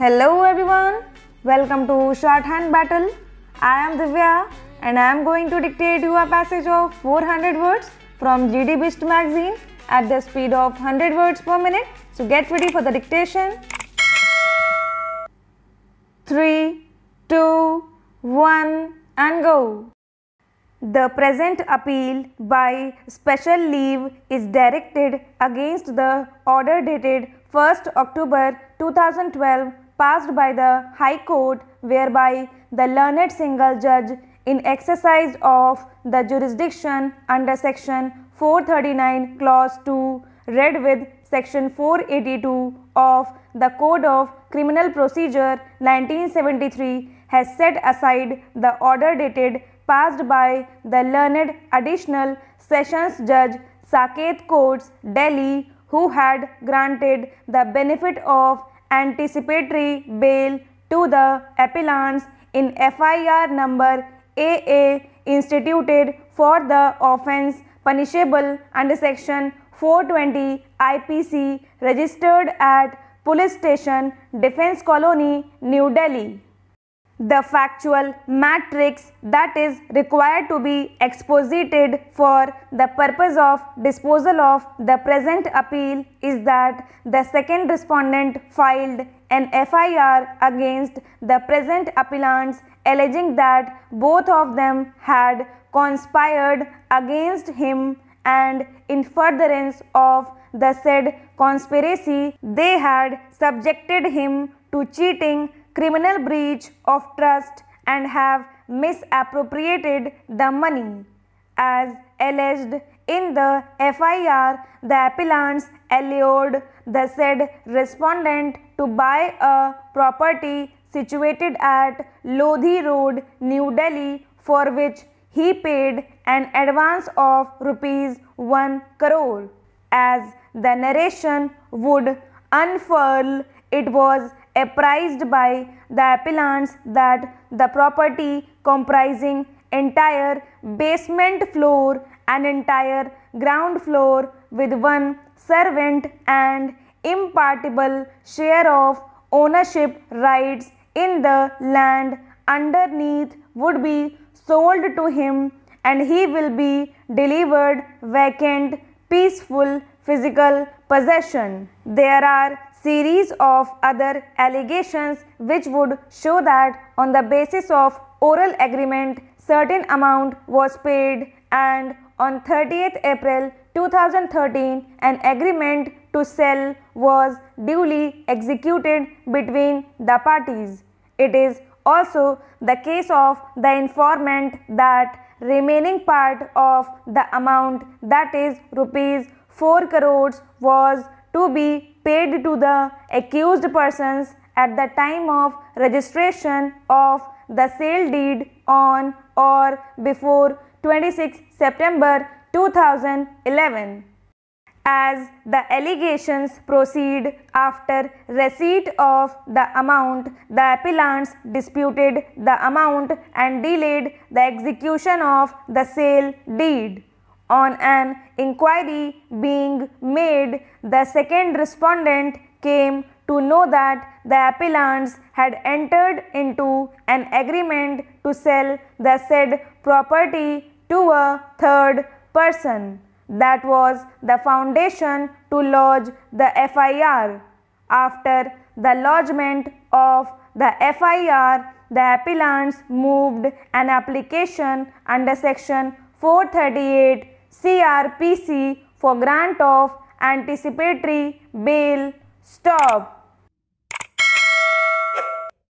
Hello everyone, welcome to Shorthand Battle. I am Divya and I am going to dictate you a passage of 400 words from GD Beast magazine at the speed of 100 words per minute. So get ready for the dictation. 3, 2, 1 and go. The present appeal by special leave is directed against the order dated 1st October 2012 passed by the High Court, whereby the learned single judge in exercise of the jurisdiction under Section 439 Clause 2 read with Section 482 of the Code of Criminal Procedure 1973 has set aside the order dated passed by the learned Additional Sessions Judge Saket Courts, Delhi, who had granted the benefit of anticipatory bail to the appellants in FIR number AA instituted for the offence punishable under Section 420 IPC, registered at Police Station, Defence Colony, New Delhi. The factual matrix that is required to be exposited for the purpose of disposal of the present appeal is that the second respondent filed an FIR against the present appellants alleging that both of them had conspired against him, and in furtherance of the said conspiracy they had subjected him to cheating, criminal breach of trust, and have misappropriated the money. As alleged in the FIR, the appellants allured the said respondent to buy a property situated at Lodhi Road, New Delhi, for which he paid an advance of rupees 1 crore. As the narration would unfurl, it was apprised by the appellants that the property comprising entire basement floor and entire ground floor with one servant and impartible share of ownership rights in the land underneath would be sold to him, and he will be delivered vacant, peaceful physical possession. There are series of other allegations which would show that on the basis of oral agreement certain amount was paid, and on 30th April 2013 an agreement to sell was duly executed between the parties. It is also the case of the informant that remaining part of the amount, that is rupees 4 crores, was to be paid to the accused persons at the time of registration of the sale deed on or before 26 September 2011. As the allegations proceed, after receipt of the amount, the appellants disputed the amount and delayed the execution of the sale deed. On an inquiry being made, the second respondent came to know that the appellants had entered into an agreement to sell the said property to a third person. That was the foundation to lodge the FIR. After the lodgement of the FIR, the appellants moved an application under Section 438 CRPC for grant of anticipatory bail. Stop.